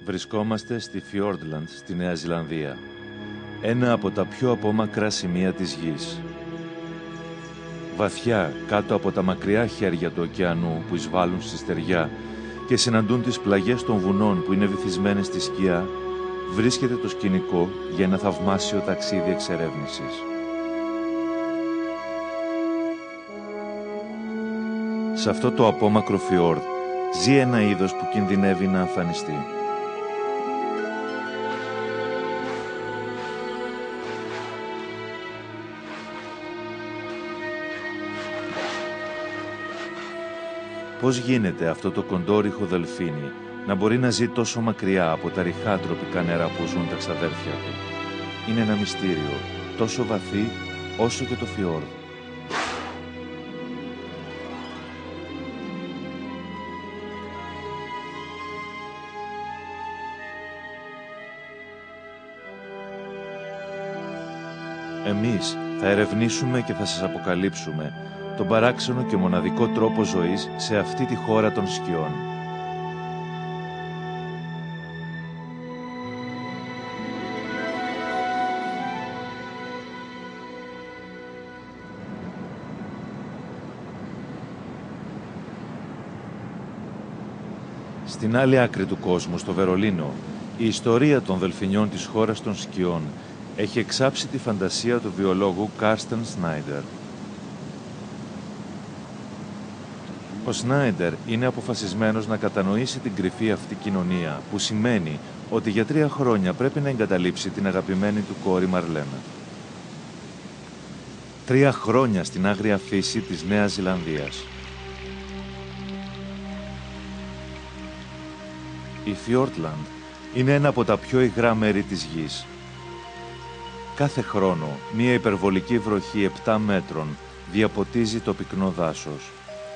Βρισκόμαστε στη Fiordland, στη Νέα Ζηλανδία. Ένα από τα πιο απόμακρα σημεία της γης. Βαθιά κάτω από τα μακριά χέρια του ωκεανού που εισβάλλουν στη στεριά και συναντούν τις πλαγιές των βουνών που είναι βυθισμένες στη σκιά, βρίσκεται το σκηνικό για ένα θαυμάσιο ταξίδι εξερεύνησης. Σε αυτό το απόμακρο φιόρδ ζει ένα είδος που κινδυνεύει να αφανιστεί. Πώς γίνεται αυτό το κοντόρυχο δελφίνι να μπορεί να ζει τόσο μακριά από τα ρηχά τροπικά νερά που ζουν τα ξαδέρφια του? Είναι ένα μυστήριο, τόσο βαθύ όσο και το φιόρδ. Εμείς θα ερευνήσουμε και θα σας αποκαλύψουμε τον παράξενο και μοναδικό τρόπο ζωής σε αυτή τη χώρα των σκιών. Στην άλλη άκρη του κόσμου, στο Βερολίνο, η ιστορία των δελφινιών της χώρας των σκιών έχει εξάψει τη φαντασία του βιολόγου Κάρστεν Σνάιντερ. Ο Σνάιντερ είναι αποφασισμένος να κατανοήσει την κρυφή αυτή κοινωνία, που σημαίνει ότι για 3 χρόνια πρέπει να εγκαταλείψει την αγαπημένη του κόρη Μαρλένα. 3 χρόνια στην άγρια φύση της Νέας Ζηλανδίας. Η Fiordland είναι ένα από τα πιο υγρά μέρη της γης. Κάθε χρόνο, μία υπερβολική βροχή 7 μέτρων διαποτίζει το πυκνό δάσος.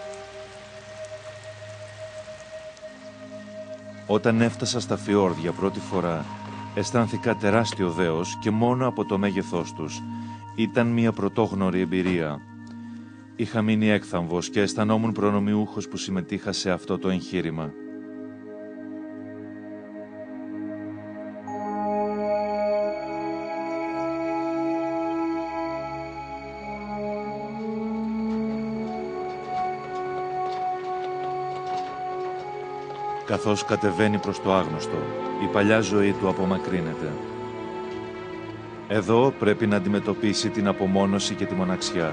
Όταν έφτασα στα φιόρδ για πρώτη φορά, αισθάνθηκα τεράστιο δέος και μόνο από το μέγεθός τους. Ήταν μια πρωτόγνωρη εμπειρία. Είχα μείνει έκθαμβος και αισθανόμουν προνομιούχος που συμμετείχα σε αυτό το εγχείρημα. Καθώς κατεβαίνει προς το άγνωστο, η παλιά ζωή του απομακρύνεται. Εδώ πρέπει να αντιμετωπίσει την απομόνωση και τη μοναξιά.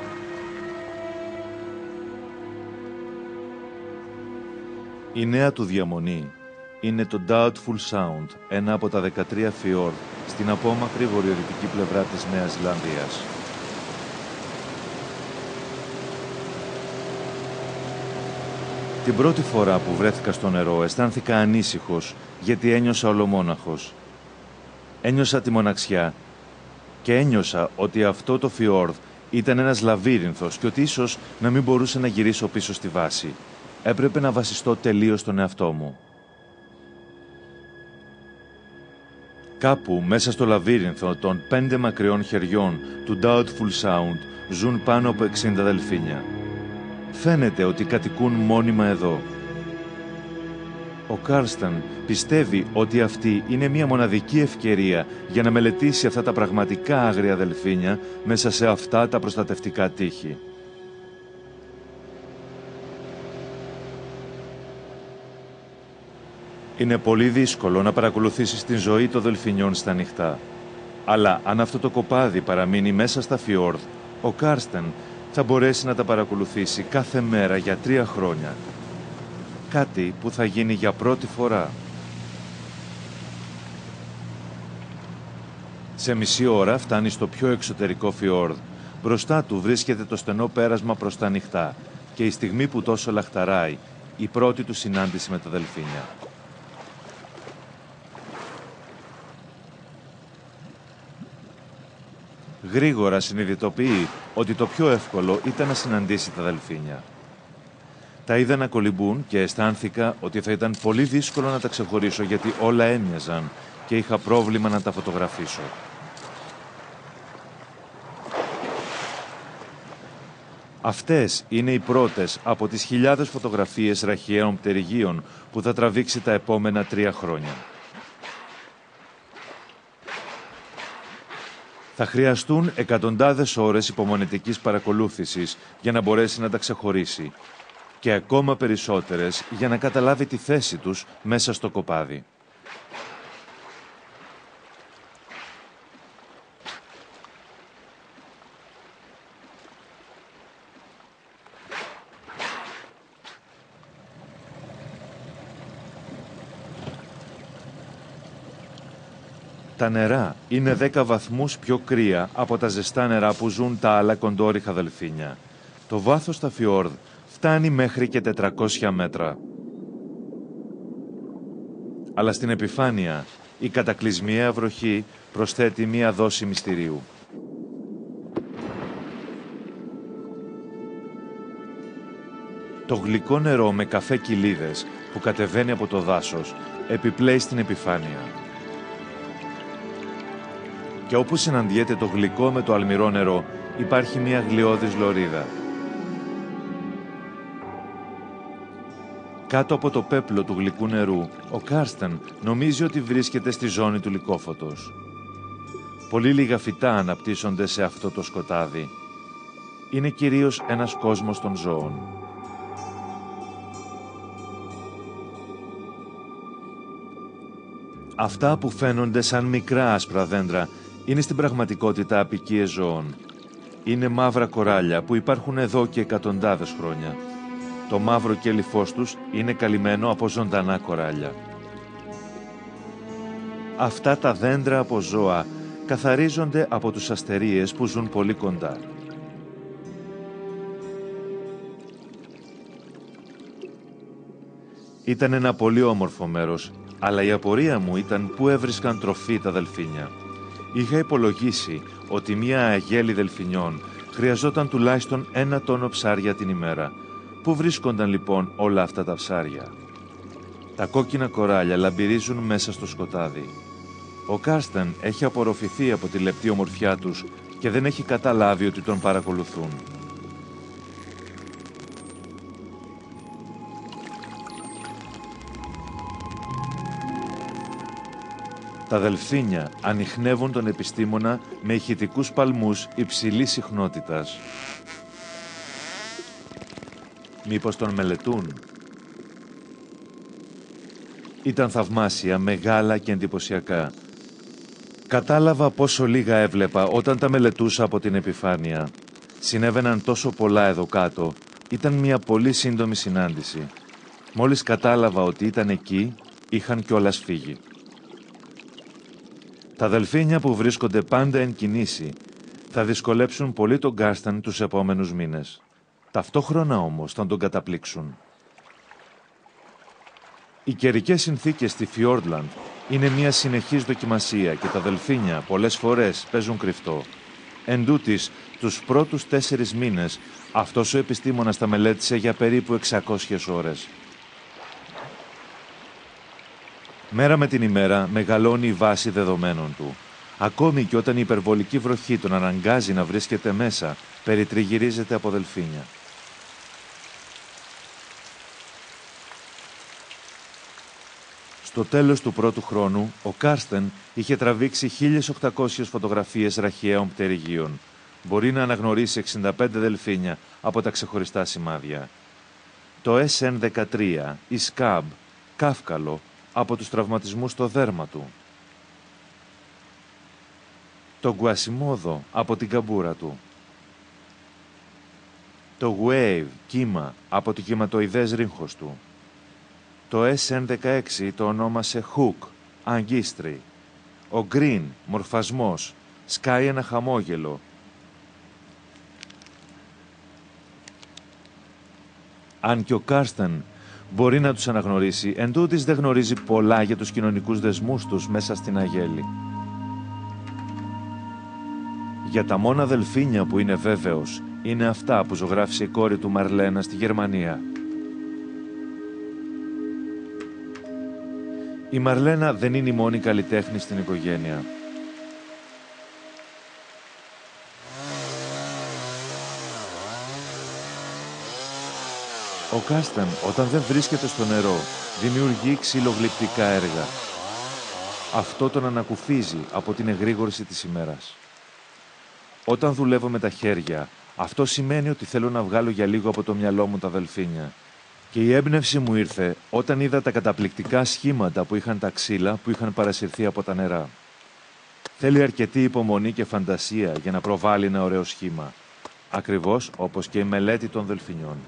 Η νέα του διαμονή είναι το Doubtful Sound, ένα από τα 13 φιόρδ στην απόμακρη βορειοδυτική πλευρά της Νέας Ζηλανδίας. Την πρώτη φορά που βρέθηκα στο νερό αισθάνθηκα ανήσυχος, γιατί ένιωσα ολομόναχος. Ένιωσα τη μοναξιά και ένιωσα ότι αυτό το φιόρδ ήταν ένας λαβύρινθος και ότι ίσως να μην μπορούσα να γυρίσω πίσω στη βάση. Έπρεπε να βασιστώ τελείως στον εαυτό μου. Κάπου μέσα στο λαβύρινθο των 5 μακριών χεριών του Doubtful Sound ζουν πάνω από 60 δελφίνια. Φαίνεται ότι κατοικούν μόνιμα εδώ. Ο Κάρστεν πιστεύει ότι αυτή είναι μια μοναδική ευκαιρία για να μελετήσει αυτά τα πραγματικά άγρια δελφίνια μέσα σε αυτά τα προστατευτικά τείχη. Είναι πολύ δύσκολο να παρακολουθήσεις την ζωή των δελφινιών στα νυχτά. Αλλά αν αυτό το κοπάδι παραμείνει μέσα στα φιόρδ, ο Κάρστεν θα μπορέσει να τα παρακολουθήσει κάθε μέρα για 3 χρόνια. Κάτι που θα γίνει για πρώτη φορά. Σε μισή ώρα φτάνει στο πιο εξωτερικό φιόρδ. Μπροστά του βρίσκεται το στενό πέρασμα προς τα νυχτά και η στιγμή που τόσο λαχταράει, η πρώτη του συνάντηση με τα δελφίνια. Γρήγορα συνειδητοποιεί ότι το πιο εύκολο ήταν να συναντήσει τα δελφίνια. Τα είδα να κολυμπούν και αισθάνθηκα ότι θα ήταν πολύ δύσκολο να τα ξεχωρίσω γιατί όλα έμοιαζαν και είχα πρόβλημα να τα φωτογραφίσω. Αυτές είναι οι πρώτες από τις χιλιάδες φωτογραφίες ραχιαίων πτερυγίων που θα τραβήξει τα επόμενα 3 χρόνια. Θα χρειαστούν εκατοντάδες ώρες υπομονετικής παρακολούθησης για να μπορέσει να τα ξεχωρίσει και ακόμα περισσότερες για να καταλάβει τη θέση τους μέσα στο κοπάδι. Τα νερά είναι 10 βαθμούς πιο κρύα από τα ζεστά νερά που ζουν τα άλλα κοντόριχα δελφίνια. Το βάθος στα φιόρδ φτάνει μέχρι και 400 μέτρα. Αλλά στην επιφάνεια, η κατακλυσμιαία βροχή προσθέτει μία δόση μυστηρίου. Το γλυκό νερό με καφέ κοιλίδες που κατεβαίνει από το δάσος επιπλέει στην επιφάνεια. Και όπου συναντιέται το γλυκό με το αλμυρό νερό, υπάρχει μια γλιώδης λωρίδα. Κάτω από το πέπλο του γλυκού νερού, ο Κάρστεν νομίζει ότι βρίσκεται στη ζώνη του λυκόφωτος. Πολύ λίγα φυτά αναπτύσσονται σε αυτό το σκοτάδι. Είναι κυρίως ένας κόσμος των ζώων. Αυτά που φαίνονται σαν μικρά άσπρα δέντρα είναι στην πραγματικότητα αποικίες ζώων. Είναι μαύρα κοράλια που υπάρχουν εδώ και εκατοντάδες χρόνια. Το μαύρο κέλυφός τους είναι καλυμμένο από ζωντανά κοράλια. Αυτά τα δέντρα από ζώα καθαρίζονται από τους αστερίες που ζουν πολύ κοντά. Ήταν ένα πολύ όμορφο μέρος, αλλά η απορία μου ήταν πού έβρισκαν τροφή τα δελφίνια. Είχα υπολογίσει ότι μία αγέλη δελφινιών χρειαζόταν τουλάχιστον 1 τόνο ψάρια την ημέρα. Πού βρίσκονταν λοιπόν όλα αυτά τα ψάρια? Τα κόκκινα κοράλια λαμπυρίζουν μέσα στο σκοτάδι. Ο Κάρστεν έχει απορροφηθεί από τη λεπτή ομορφιά τους και δεν έχει καταλάβει ότι τον παρακολουθούν. Τα δελφίνια ανιχνεύουν τον επιστήμονα με ηχητικούς παλμούς υψηλής συχνότητας. Μήπως τον μελετούν? Ήταν θαυμάσια, μεγάλα και εντυπωσιακά. Κατάλαβα πόσο λίγα έβλεπα όταν τα μελετούσα από την επιφάνεια. Συνέβαιναν τόσο πολλά εδώ κάτω. Ήταν μια πολύ σύντομη συνάντηση. Μόλις κατάλαβα ότι ήταν εκεί, είχαν κιόλας φύγει. Τα δελφίνια που βρίσκονται πάντα εν κινήσει θα δυσκολέψουν πολύ τον Κάρστεν τους επόμενους μήνες. Ταυτόχρονα όμως θα τον καταπλήξουν. Οι καιρικές συνθήκες στη Φιόρντλαντ είναι μια συνεχής δοκιμασία και τα δελφίνια πολλές φορές παίζουν κρυφτό. Εν τούτοις, τους πρώτους 4 μήνες αυτός ο επιστήμονας τα μελέτησε για περίπου 600 ώρες. Μέρα με την ημέρα μεγαλώνει η βάση δεδομένων του. Ακόμη και όταν η υπερβολική βροχή τον αναγκάζει να βρίσκεται μέσα, περιτριγυρίζεται από δελφίνια. Στο τέλος του πρώτου χρόνου, ο Κάρστεν είχε τραβήξει 1.800 φωτογραφίες ραχιαίων πτερυγίων. Μπορεί να αναγνωρίσει 65 δελφίνια από τα ξεχωριστά σημάδια. Το SN13, η σκάμπ, κάφκαλο, από τους τραυματισμούς στο δέρμα του. Το γκουασιμόδο από την καμπούρα του. Το wave, κύμα, από το κυματοειδές ρύγχος του. Το SN16 το ονόμασε hook, αγκίστρι. Ο green, μορφασμός, σκάει ένα χαμόγελο. Αν και ο Κάρστεν μπορεί να τους αναγνωρίσει, εν τούτοις δεν γνωρίζει πολλά για τους κοινωνικούς δεσμούς τους μέσα στην αγέλη. Για τα μόνα δελφίνια που είναι βέβαιος, είναι αυτά που ζωγράφησε η κόρη του Μαρλένα στη Γερμανία. Η Μαρλένα δεν είναι η μόνη καλλιτέχνη στην οικογένεια. Ο Κάστεν, όταν δεν βρίσκεται στο νερό, δημιουργεί ξυλογλυπτικά έργα. Αυτό τον ανακουφίζει από την εγρήγορση της ημέρας. Όταν δουλεύω με τα χέρια, αυτό σημαίνει ότι θέλω να βγάλω για λίγο από το μυαλό μου τα δελφίνια. Και η έμπνευση μου ήρθε όταν είδα τα καταπληκτικά σχήματα που είχαν τα ξύλα που είχαν παρασυρθεί από τα νερά. Θέλει αρκετή υπομονή και φαντασία για να προβάλλει ένα ωραίο σχήμα. Ακριβώς όπως και η μελέτη των δελφινιών.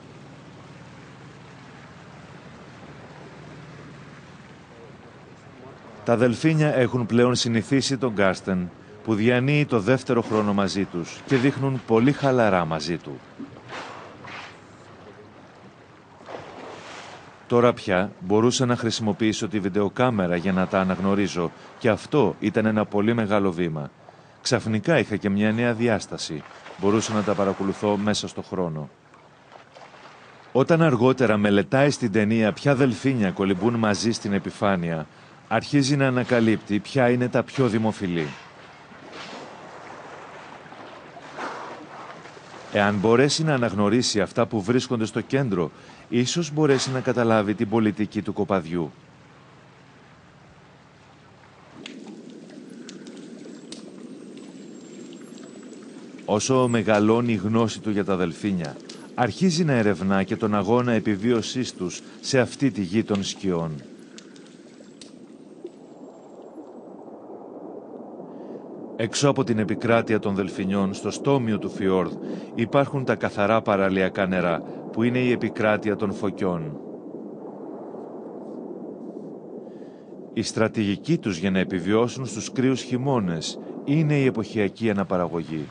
Τα δελφίνια έχουν πλέον συνηθίσει τον Κάστεν, που διανύει το δεύτερο χρόνο μαζί τους και δείχνουν πολύ χαλαρά μαζί του. Τώρα πια μπορούσα να χρησιμοποιήσω τη βιντεοκάμερα για να τα αναγνωρίζω και αυτό ήταν ένα πολύ μεγάλο βήμα. Ξαφνικά είχα και μια νέα διάσταση. Μπορούσα να τα παρακολουθώ μέσα στο χρόνο. Όταν αργότερα μελετάει στην ταινία ποια δελφίνια κολυμπούν μαζί στην επιφάνεια, αρχίζει να ανακαλύπτει ποια είναι τα πιο δημοφιλή. Εάν μπορέσει να αναγνωρίσει αυτά που βρίσκονται στο κέντρο, ίσως μπορέσει να καταλάβει την πολιτική του κοπαδιού. Όσο μεγαλώνει η γνώση του για τα δελφίνια, αρχίζει να ερευνά και τον αγώνα επιβίωσής τους σε αυτή τη γη των σκιών. Έξω από την επικράτεια των δελφινιών, στο στόμιο του φιόρδ, υπάρχουν τα καθαρά παραλιακά νερά, που είναι η επικράτεια των φωκιών. Η στρατηγική τους για να επιβιώσουν στους κρύους χειμώνες είναι η εποχιακή αναπαραγωγή.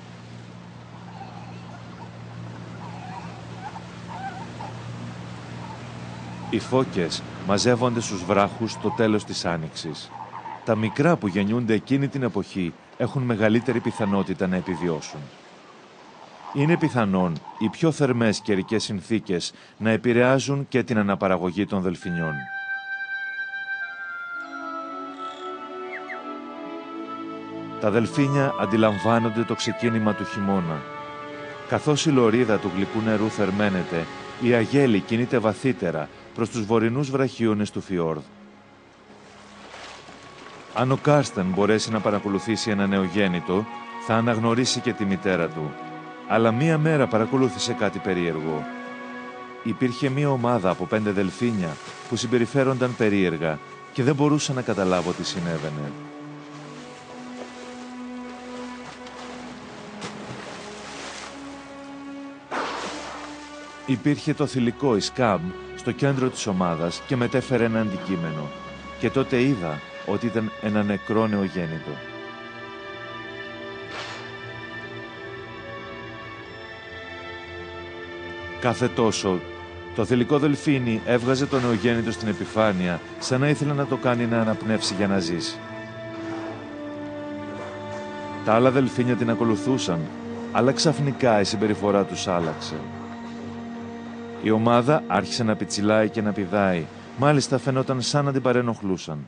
Οι φώκες μαζεύονται στους βράχους στο τέλος της άνοιξης. Τα μικρά που γεννιούνται εκείνη την εποχή έχουν μεγαλύτερη πιθανότητα να επιβιώσουν. Είναι πιθανόν οι πιο θερμές καιρικές συνθήκες να επηρεάζουν και την αναπαραγωγή των δελφινιών. Τα δελφίνια αντιλαμβάνονται το ξεκίνημα του χειμώνα. Καθώς η λωρίδα του γλυκού νερού θερμαίνεται, η αγέλη κινείται βαθύτερα προς τους βορεινούς βραχίονες του φιόρδ. Αν ο Κάστεν μπορέσει να παρακολουθήσει ένα νεογέννητο, θα αναγνωρίσει και τη μητέρα του. Αλλά μία μέρα παρακολούθησε κάτι περίεργο. Υπήρχε μία ομάδα από 5 δελφίνια που συμπεριφέρονταν περίεργα και δεν μπορούσα να καταλάβω τι συνέβαινε. Υπήρχε το θηλυκό η Σκάμπ στο κέντρο της ομάδας και μετέφερε ένα αντικείμενο. Και τότε είδα ότι ήταν ένα νεκρό νεογέννητο. Κάθε τόσο, το θηλυκό δελφίνι έβγαζε το νεογέννητο στην επιφάνεια, σαν να ήθελε να το κάνει να αναπνεύσει για να ζήσει. Τα άλλα δελφίνια την ακολουθούσαν, αλλά ξαφνικά η συμπεριφορά τους άλλαξε. Η ομάδα άρχισε να πιτσιλάει και να πηδάει, μάλιστα φαινόταν σαν να την παρενοχλούσαν.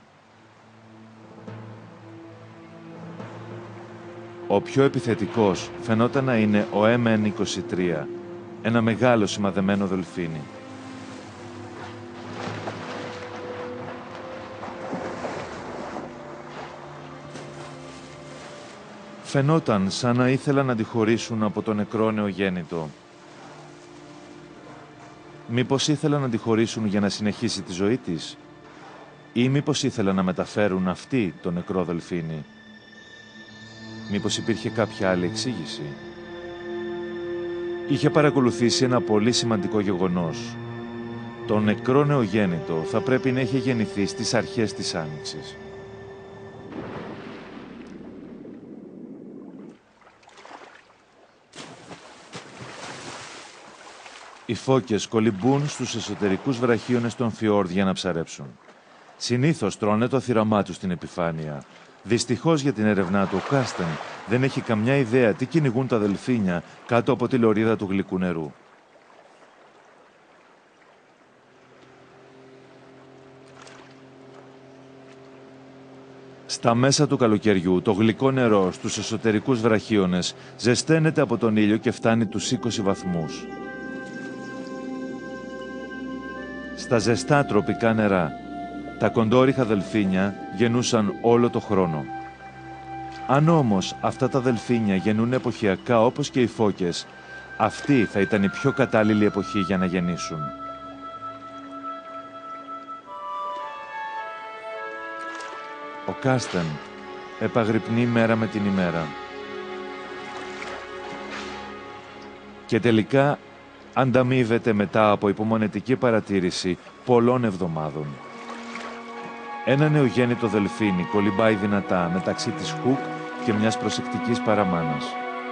Ο πιο επιθετικός φαινόταν να είναι ο MN23, ένα μεγάλο σημαδεμένο δελφίνι. Φαινόταν σαν να ήθελαν να τη χωρίσουν από το νεκρό νεογέννητο. Μήπως ήθελαν να τη χωρίσουν για να συνεχίσει τη ζωή της, ή μήπως ήθελαν να μεταφέρουν αυτή το νεκρό δελφίνι. Μήπως υπήρχε κάποια άλλη εξήγηση. Είχε παρακολουθήσει ένα πολύ σημαντικό γεγονός. Το νεκρό νεογέννητο θα πρέπει να είχε γεννηθεί στις αρχές της Άνοιξης. Οι φώκες κολυμπούν στους εσωτερικούς βραχίονες των φιόρδ για να ψαρέψουν. Συνήθως τρώνε το θύραμά τους στην επιφάνεια. Δυστυχώς για την έρευνά του, ο Κάστεν δεν έχει καμιά ιδέα τι κυνηγούν τα δελφίνια κάτω από τη λωρίδα του γλυκού νερού. Στα μέσα του καλοκαιριού, το γλυκό νερό στους εσωτερικούς βραχίονες ζεσταίνεται από τον ήλιο και φτάνει τους 20 βαθμούς. στα ζεστά τροπικά νερά. Τα κοντόριχα δελφίνια γεννούσαν όλο το χρόνο. Αν όμως αυτά τα δελφίνια γεννούν εποχιακά όπως και οι φώκες, αυτή θα ήταν η πιο κατάλληλη εποχή για να γεννήσουν. Ο Κάρστεν επαγρυπνεί μέρα με την ημέρα. Και τελικά ανταμείβεται μετά από υπομονετική παρατήρηση πολλών εβδομάδων. Ένα νεογέννητο δελφίνι κολυμπάει δυνατά μεταξύ της Χουκ και μιας προσεκτικής παραμάνας.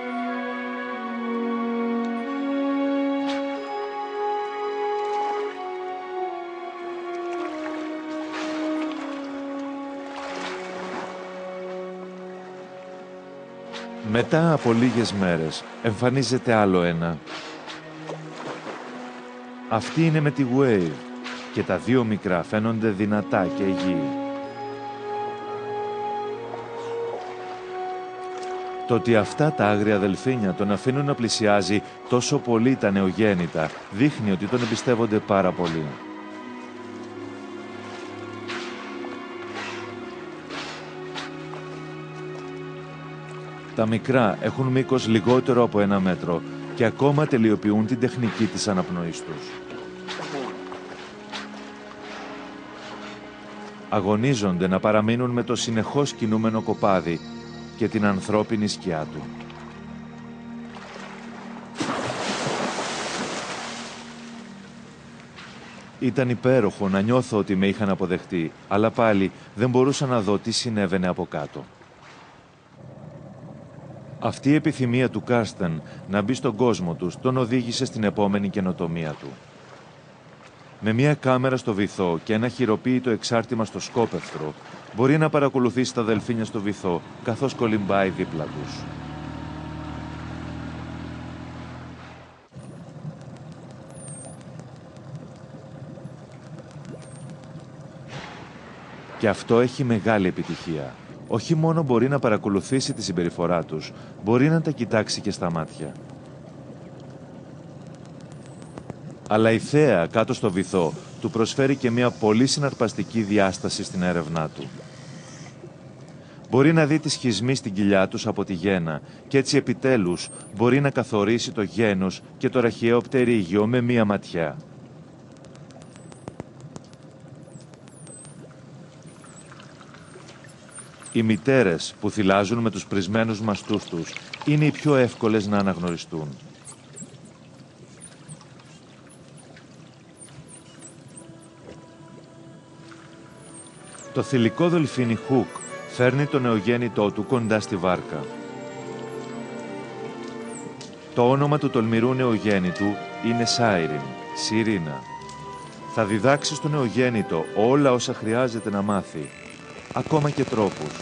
Μετά από λίγες μέρες εμφανίζεται άλλο ένα. Αυτή είναι με τη Wave και τα δύο μικρά φαίνονται δυνατά και υγιή. Το ότι αυτά τα άγρια δελφίνια τον αφήνουν να πλησιάζει τόσο πολύ τα νεογέννητα δείχνει ότι τον εμπιστεύονται πάρα πολύ. Τα μικρά έχουν μήκος λιγότερο από 1 μέτρο και ακόμα τελειοποιούν την τεχνική της αναπνοής τους. Αγωνίζονται να παραμείνουν με το συνεχώς κινούμενο κοπάδι και την ανθρώπινη σκιά του. Ήταν υπέροχο να νιώθω ότι με είχαν αποδεχτεί, αλλά πάλι δεν μπορούσα να δω τι συνέβαινε από κάτω. Αυτή η επιθυμία του Κάρστεν να μπει στον κόσμο τους τον οδήγησε στην επόμενη καινοτομία του. Με μια κάμερα στο βυθό και ένα χειροποίητο εξάρτημα στο σκόπευστρο, μπορεί να παρακολουθήσει τα δελφίνια στο βυθό καθώς κολυμπάει δίπλα τους. Και αυτό έχει μεγάλη επιτυχία. Όχι μόνο μπορεί να παρακολουθήσει τη συμπεριφορά τους, μπορεί να τα κοιτάξει και στα μάτια. Αλλά η θέα κάτω στο βυθό του προσφέρει και μια πολύ συναρπαστική διάσταση στην έρευνά του. Μπορεί να δει τη σχισμή στην κοιλιά τους από τη γέννα και έτσι επιτέλους μπορεί να καθορίσει το γένος και το ραχιαίο πτερίγιο με μία ματιά. Οι μητέρες που θυλάζουν με τους πρισμένους μαστούς τους είναι οι πιο εύκολες να αναγνωριστούν. Το θηλυκό δελφίνι Χουκ φέρνει το νεογέννητό του κοντά στη βάρκα. Το όνομα του τολμηρού νεογέννητου είναι Σάιριν, Σιρήνα. Θα διδάξει στο νεογέννητο όλα όσα χρειάζεται να μάθει, ακόμα και τρόπους.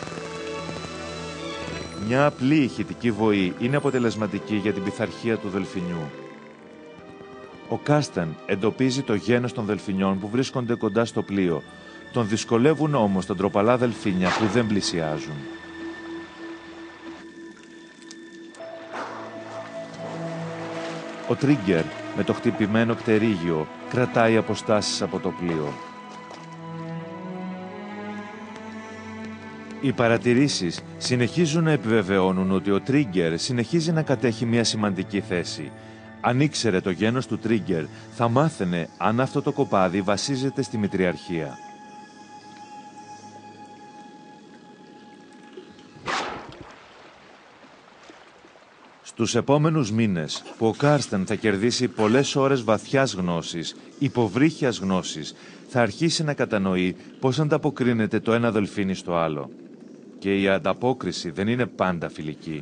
Μια απλή ηχητική βοή είναι αποτελεσματική για την πειθαρχία του δελφινιού. Ο Κάρστεν εντοπίζει το γένος των δελφινιών που βρίσκονται κοντά στο πλοίο. Τον δυσκολεύουν όμως τα ντροπαλά δελφίνια που δεν πλησιάζουν. Ο Τρίγκερ με το χτυπημένο πτερίγιο κρατάει αποστάσεις από το πλοίο. Οι παρατηρήσεις συνεχίζουν να επιβεβαιώνουν ότι ο Τρίγκερ συνεχίζει να κατέχει μια σημαντική θέση. Αν ήξερε το γένος του Τρίγκερ, θα μάθαινε αν αυτό το κοπάδι βασίζεται στη μητριαρχία. Στους επόμενους μήνες, που ο Κάρστεν θα κερδίσει πολλές ώρες βαθιάς γνώσης, υποβρύχιας γνώσης, θα αρχίσει να κατανοεί πώς ανταποκρίνεται το ένα δελφίνι στο άλλο. Και η ανταπόκριση δεν είναι πάντα φιλική.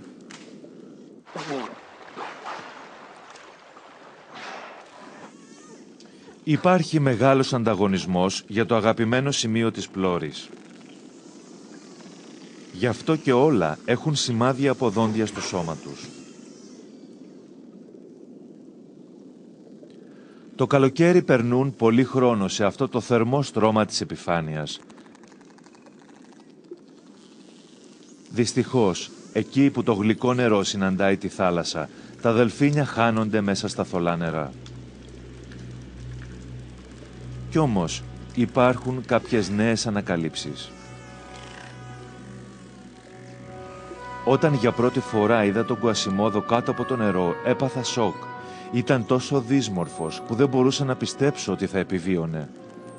Υπάρχει μεγάλος ανταγωνισμός για το αγαπημένο σημείο της πλώρης. Γι' αυτό και όλα έχουν σημάδια από δόντια στο σώμα τους. Το καλοκαίρι περνούν πολύ χρόνο σε αυτό το θερμό στρώμα της επιφάνειας. Δυστυχώς, εκεί που το γλυκό νερό συναντάει τη θάλασσα, τα δελφίνια χάνονται μέσα στα θολά νερά. Κι όμως υπάρχουν κάποιες νέες ανακαλύψεις. Όταν για πρώτη φορά είδα τον Κουασιμόδο κάτω από το νερό, έπαθα σοκ. Ήταν τόσο δύσμορφος που δεν μπορούσα να πιστέψω ότι θα επιβίωνε.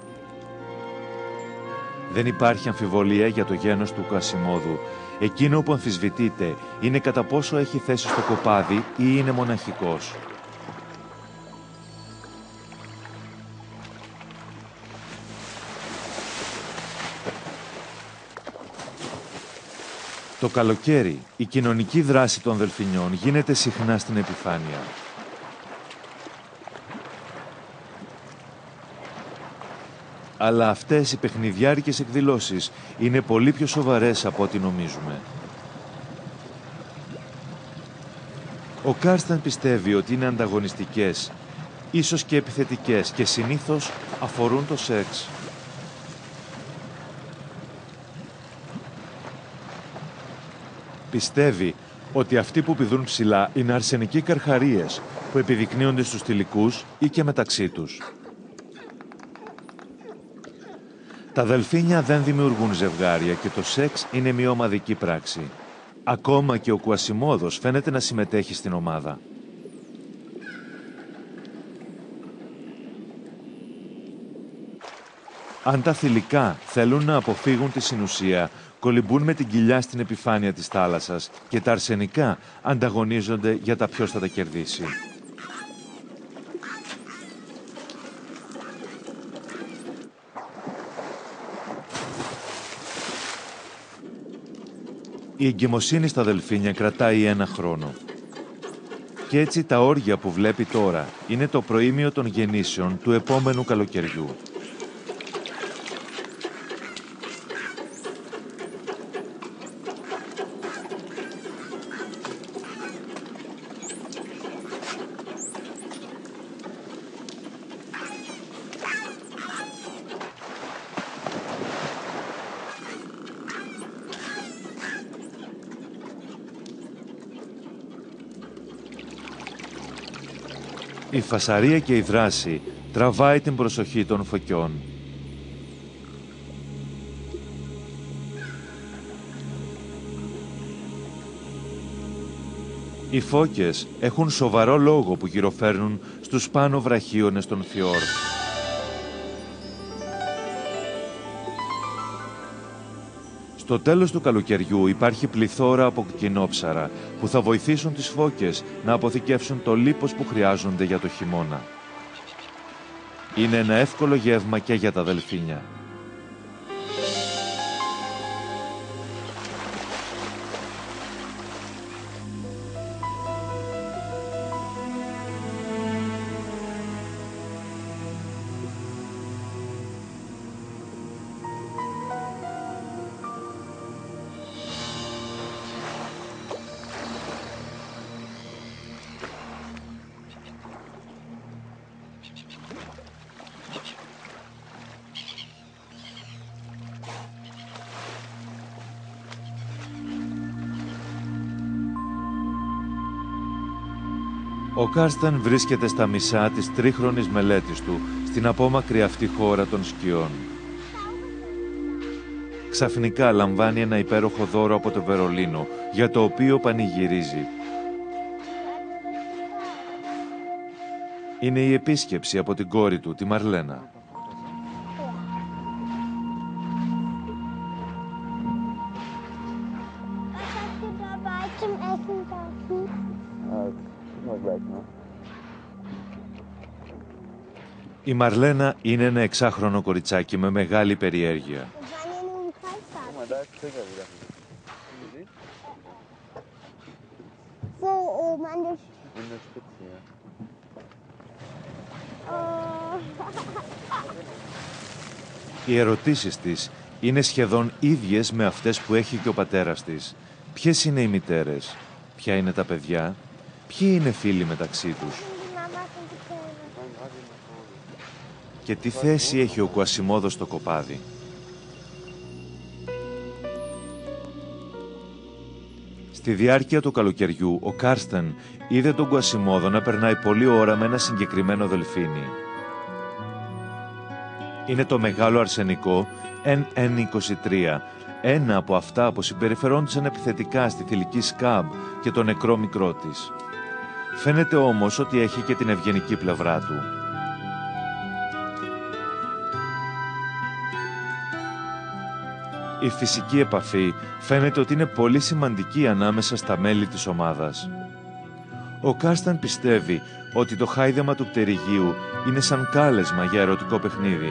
Δεν υπάρχει αμφιβολία για το γένος του Κουασιμόδου. Εκείνο που αμφισβητείται είναι κατά πόσο έχει θέση στο κοπάδι ή είναι μοναχικός. Το καλοκαίρι, η κοινωνική δράση των δελφινιών γίνεται συχνά στην επιφάνεια. Αλλά αυτές οι παιχνιδιάρικες εκδηλώσεις είναι πολύ πιο σοβαρές από ό,τι νομίζουμε. Ο Κάρσταν πιστεύει ότι είναι ανταγωνιστικές, ίσως και επιθετικές και συνήθως αφορούν το σεξ. Πιστεύει ότι αυτοί που πηδούν ψηλά είναι αρσενικοί καρχαρίες που επιδεικνύονται στους θηλυκούς ή και μεταξύ τους. Τα δελφίνια δεν δημιουργούν ζευγάρια και το σεξ είναι μια ομαδική πράξη. Ακόμα και ο Κουασιμόδος φαίνεται να συμμετέχει στην ομάδα. Αν τα θηλυκά θέλουν να αποφύγουν τη συνουσία, κολυμπούν με την κοιλιά στην επιφάνεια της θάλασσας και τα αρσενικά ανταγωνίζονται για τα ποιος θα τα κερδίσει. Η εγκυμοσύνη στα δελφίνια κρατάει 1 χρόνο. Και έτσι τα όργια που βλέπει τώρα είναι το προήμιο των γεννήσεων του επόμενου καλοκαιριού. Η φασαρία και η δράση τραβάει την προσοχή των φωκιών. Οι φώκες έχουν σοβαρό λόγο που γυροφέρνουν στους πάνω βραχίονες των φιόρδ. Στο τέλος του καλοκαιριού υπάρχει πληθώρα από κοινόψαρα που θα βοηθήσουν τις φώκες να αποθηκεύσουν το λίπος που χρειάζονται για το χειμώνα. Είναι ένα εύκολο γεύμα και για τα δελφίνια. Ο Κάρσταν βρίσκεται στα μισά της τρίχρονης μελέτης του στην απόμακρη αυτή χώρα των σκιών. Ξαφνικά λαμβάνει ένα υπέροχο δώρο από το Βερολίνο, για το οποίο πανηγυρίζει. Είναι η επίσκεψη από την κόρη του, τη Μαρλένα. Η Μαρλένα είναι ένα 6χρονο κοριτσάκι με μεγάλη περιέργεια. Οι ερωτήσεις της είναι σχεδόν ίδιες με αυτές που έχει και ο πατέρας της. Ποιες είναι οι μητέρες, ποια είναι τα παιδιά, ποιοι είναι φίλοι μεταξύ τους. Και τι θέση έχει ο Κουασιμόδος στο κοπάδι. Στη διάρκεια του καλοκαιριού, ο Κάρσταν είδε τον Κουασιμόδο να περνάει πολλή ώρα με ένα συγκεκριμένο δελφίνι. είναι το μεγάλο αρσενικό NN23, ένα από αυτά που συμπεριφερόντουσαν επιθετικά στη θηλυκή Σκαμπ και το νεκρό μικρό της. Φαίνεται όμως ότι έχει και την ευγενική πλευρά του. Η φυσική επαφή φαίνεται ότι είναι πολύ σημαντική ανάμεσα στα μέλη της ομάδας. Ο Κάρσταν πιστεύει ότι το χάιδεμα του πτερυγίου είναι σαν κάλεσμα για ερωτικό παιχνίδι.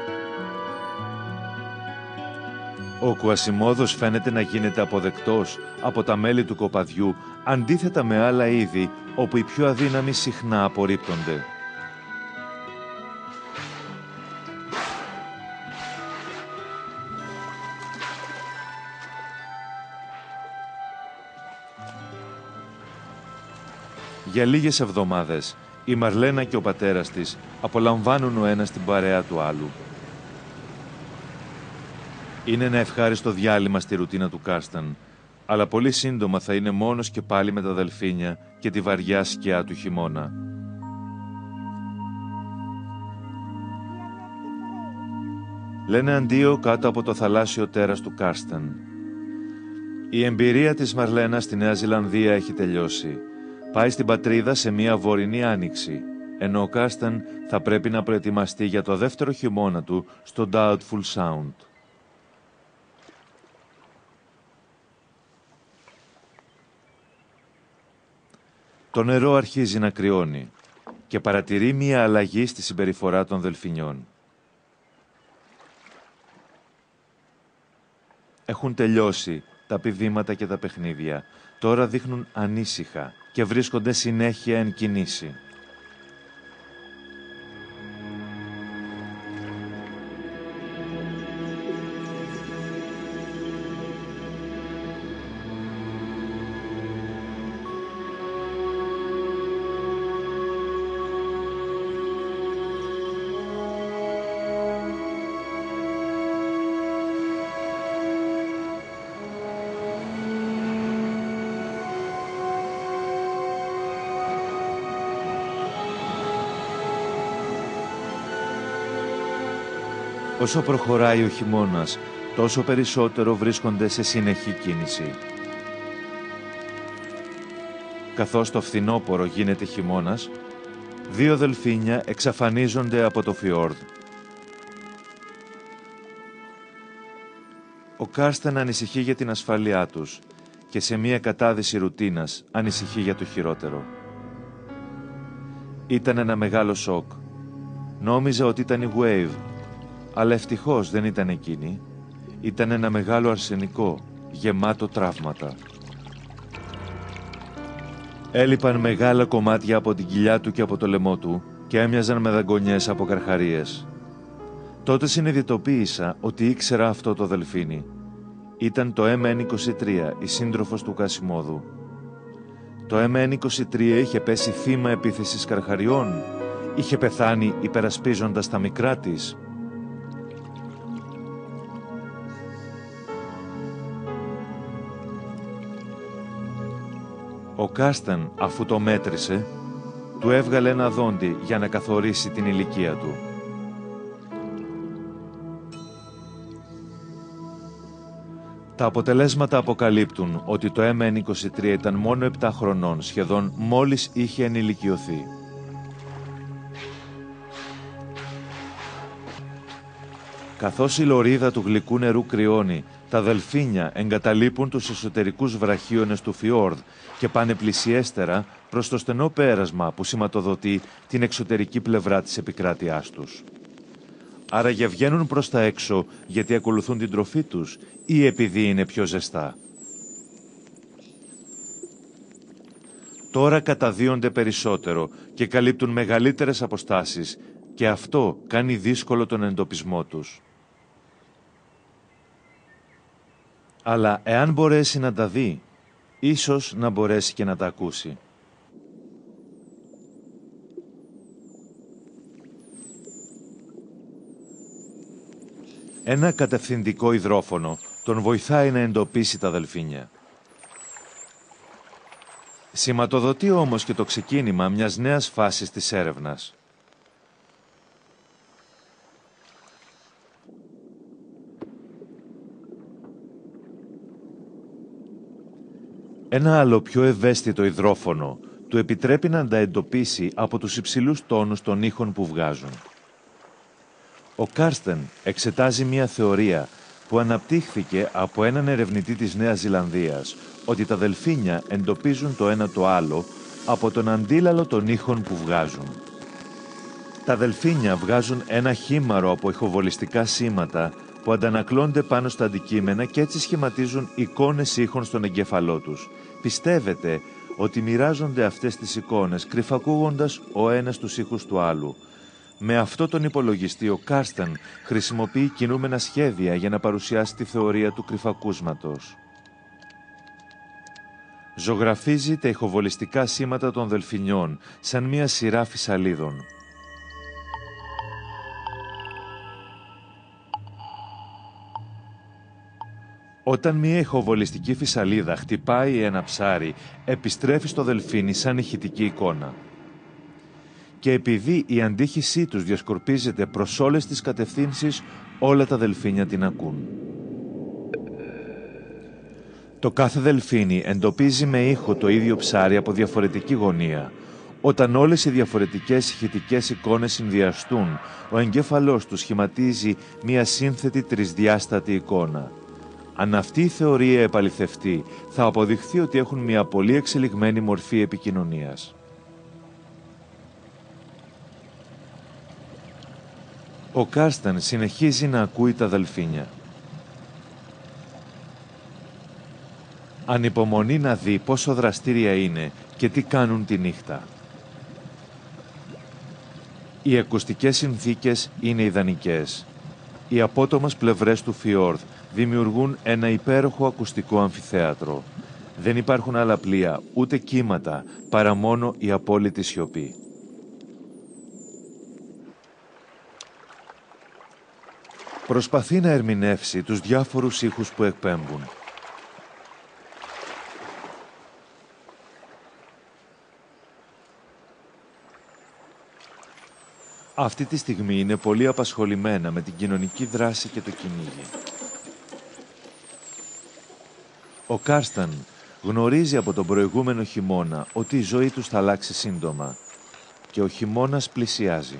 Ο Κουασιμόδος φαίνεται να γίνεται αποδεκτός από τα μέλη του κοπαδιού, αντίθετα με άλλα είδη όπου οι πιο αδύναμοι συχνά απορρίπτονται. Για λίγες εβδομάδες, η Μαρλένα και ο πατέρας της απολαμβάνουν ο ένας την παρέα του άλλου. Είναι ένα ευχάριστο διάλειμμα στη ρουτίνα του Κάρσταν, αλλά πολύ σύντομα θα είναι μόνος και πάλι με τα δελφίνια και τη βαριά σκιά του χειμώνα. Λένε αντίο κάτω από το θαλάσσιο τέρας του Κάρσταν. Η εμπειρία της Μαρλένα στη Νέα Ζηλανδία έχει τελειώσει. Πάει στην πατρίδα σε μια βορεινή άνοιξη, ενώ ο Κάρσταν θα πρέπει να προετοιμαστεί για το δεύτερο χειμώνα του στο Doubtful Sound. Το νερό αρχίζει να κρυώνει και παρατηρεί μια αλλαγή στη συμπεριφορά των δελφινιών. Έχουν τελειώσει τα πηδήματα και τα παιχνίδια. Τώρα δείχνουν ανήσυχα και βρίσκονται συνέχεια εν κινήσει. Όσο προχωράει ο χειμώνας, τόσο περισσότερο βρίσκονται σε συνεχή κίνηση. Καθώς το φθινόπωρο γίνεται χειμώνας, δύο δελφίνια εξαφανίζονται από το φιόρδ. Ο Κάρσταν ανησυχεί για την ασφάλειά τους και σε μια κατάδυση ρουτίνας ανησυχεί για το χειρότερο. Ήταν ένα μεγάλο σοκ. Νόμιζα ότι ήταν η Wave, αλλά ευτυχώς δεν ήταν εκείνη. Ήταν ένα μεγάλο αρσενικό, γεμάτο τραύματα. Έλειπαν μεγάλα κομμάτια από την κοιλιά του και από το λαιμό του και έμοιαζαν με δαγκονιές από καρχαρίες. Τότε συνειδητοποίησα ότι ήξερα αυτό το δελφίνι. Ήταν το MN23, η σύντροφος του Κασιμόδου. Το MN23 είχε πέσει θύμα επίθεσης καρχαριών. Είχε πεθάνει υπερασπίζοντας τα μικρά της. Ο Κάρσταν, αφού το μέτρησε, του έβγαλε ένα δόντι για να καθορίσει την ηλικία του. Τα αποτελέσματα αποκαλύπτουν ότι το MN23 ήταν μόνο 7 χρονών, σχεδόν μόλις είχε ενηλικιωθεί. Καθώς η λωρίδα του γλυκού νερού κρυώνει, τα δελφίνια εγκαταλείπουν τους εσωτερικούς βραχίονες του φιόρδ και πάνε πλησιέστερα προς το στενό πέρασμα που σηματοδοτεί την εξωτερική πλευρά της επικράτειάς τους. Άραγε βγαίνουν προς τα έξω γιατί ακολουθούν την τροφή τους ή επειδή είναι πιο ζεστά. Τώρα καταδύονται περισσότερο και καλύπτουν μεγαλύτερες αποστάσεις και αυτό κάνει δύσκολο τον εντοπισμό τους. Αλλά εάν μπορέσει να τα δει, ίσως να μπορέσει και να τα ακούσει. Ένα κατευθυντικό υδρόφωνο τον βοηθάει να εντοπίσει τα δελφίνια. Σηματοδοτεί όμως και το ξεκίνημα μιας νέας φάσης της έρευνας. Ένα άλλο πιο ευαίσθητο υδρόφωνο του επιτρέπει να τα εντοπίσει από τους υψηλούς τόνους των ήχων που βγάζουν. Ο Κάρστεν εξετάζει μια θεωρία που αναπτύχθηκε από έναν ερευνητή της Νέας Ζηλανδίας, ότι τα δελφίνια εντοπίζουν το ένα το άλλο από τον αντίλαλο των ήχων που βγάζουν. Τα δελφίνια βγάζουν ένα χήμαρο από ηχοβολιστικά σήματα που αντανακλώνται πάνω στα αντικείμενα και έτσι σχηματίζουν εικόνες ήχων στον εγκέφαλό τους. Πιστεύετε ότι μοιράζονται αυτές τις εικόνες κρυφακούγοντας ο ένας τους ήχους του άλλου. Με αυτό τον υπολογιστή ο Κάρστεν χρησιμοποιεί κινούμενα σχέδια για να παρουσιάσει τη θεωρία του κρυφακούσματος. Ζωγραφίζει τα ηχοβολιστικά σήματα των δελφινιών σαν μια σειρά φυσαλίδων. Όταν μια ηχοβολιστική φυσαλίδα χτυπάει ένα ψάρι, επιστρέφει στο δελφίνι σαν ηχητική εικόνα. Και επειδή η αντίχησή τους διασκορπίζεται προς όλες τις κατευθύνσεις, όλα τα δελφίνια την ακούν. Το κάθε δελφίνι εντοπίζει με ήχο το ίδιο ψάρι από διαφορετική γωνία. Όταν όλες οι διαφορετικές ηχητικές εικόνες συνδυαστούν, ο εγκέφαλός του σχηματίζει μια σύνθετη τρισδιάστατη εικόνα. Αν αυτή η θεωρία επαληθευτεί, θα αποδειχθεί ότι έχουν μια πολύ εξελιγμένη μορφή επικοινωνίας. Ο Κάρστεν συνεχίζει να ακούει τα δελφίνια. Ανυπομονεί να δει πόσο δραστήρια είναι και τι κάνουν τη νύχτα. Οι ακουστικές συνθήκες είναι ιδανικές. Οι απότομες πλευρές του φιόρδ δημιουργούν ένα υπέροχο ακουστικό αμφιθέατρο. Δεν υπάρχουν άλλα πλοία, ούτε κύματα, παρά μόνο η απόλυτη σιωπή. Προσπαθεί να ερμηνεύσει τους διάφορους ήχους που εκπέμπουν. Αυτή τη στιγμή είναι πολύ απασχολημένα με την κοινωνική δράση και το κυνήγι. Ο Κάρστεν γνωρίζει από τον προηγούμενο χειμώνα ότι η ζωή τους θα αλλάξει σύντομα και ο χειμώνας πλησιάζει.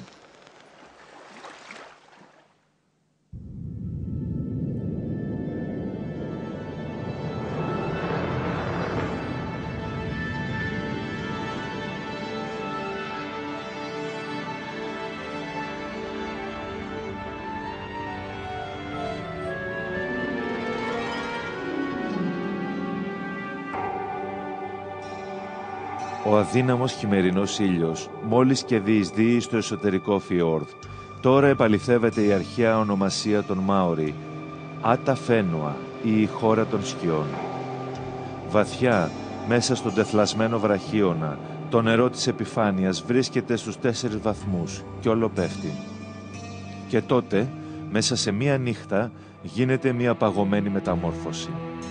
Ο αδύναμος χειμερινός ήλιος μόλις και διεισδύει στο εσωτερικό φιόρδ. Τώρα επαληθεύεται η αρχαία ονομασία των Μάορι, Άτα Φένουα ή η χώρα των σκιών. Βαθιά, μέσα στον τεθλασμένο βραχίωνα, το νερό της επιφάνειας βρίσκεται στους 4 βαθμούς και όλο πέφτει. Και τότε, μέσα σε μία νύχτα, γίνεται μία παγωμένη μεταμόρφωση.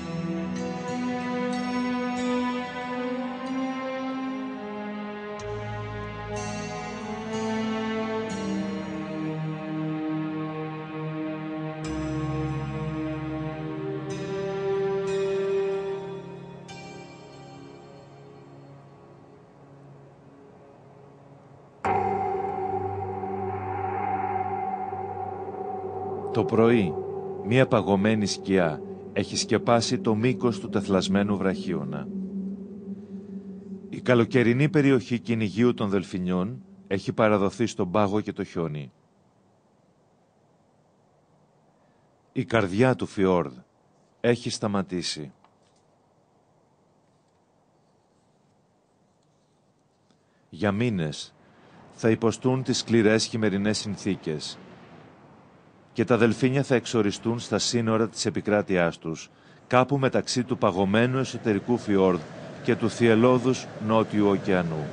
Το πρωί, μία παγωμένη σκιά έχει σκεπάσει το μήκος του τεθλασμένου βραχίωνα. Η καλοκαιρινή περιοχή κυνηγείου των δελφινιών έχει παραδοθεί στον πάγο και το χιόνι. Η καρδιά του φιόρδ έχει σταματήσει. Για μήνες θα υποστούν τις σκληρές χειμερινές συνθήκες και τα δελφίνια θα εξοριστούν στα σύνορα της επικράτειάς τους, κάπου μεταξύ του παγωμένου εσωτερικού φιόρδ και του θυελλώδους νότιου ωκεανού.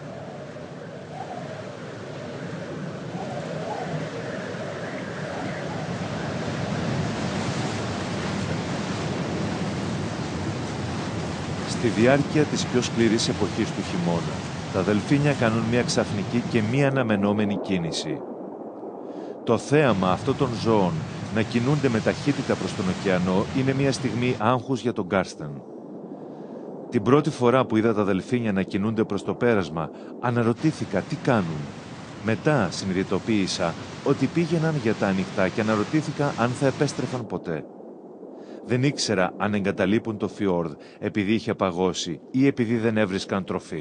Στη διάρκεια της πιο σκληρής εποχής του χειμώνα, τα δελφίνια κάνουν μια ξαφνική και μια αναμενόμενη κίνηση. Το θέαμα αυτών των ζώων να κινούνται με ταχύτητα προς τον ωκεανό είναι μια στιγμή άγχους για τον Κάρστεν. Την πρώτη φορά που είδα τα δελφίνια να κινούνται προς το πέρασμα, αναρωτήθηκα τι κάνουν. Μετά συνειδητοποίησα ότι πήγαιναν για τα ανοιχτά και αναρωτήθηκα αν θα επέστρεφαν ποτέ. Δεν ήξερα αν εγκαταλείπουν το φιόρδ επειδή είχε παγώσει ή επειδή δεν έβρισκαν τροφή.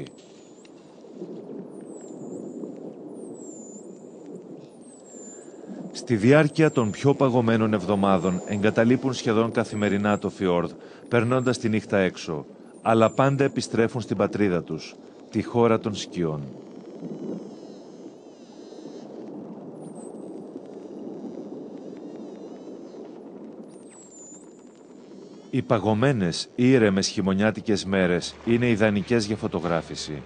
Στη διάρκεια των πιο παγωμένων εβδομάδων εγκαταλείπουν σχεδόν καθημερινά το φιόρδ, περνώντας τη νύχτα έξω, αλλά πάντα επιστρέφουν στην πατρίδα τους, τη χώρα των σκιών. Οι παγωμένες, ήρεμες χειμωνιάτικες μέρες είναι ιδανικές για φωτογράφηση.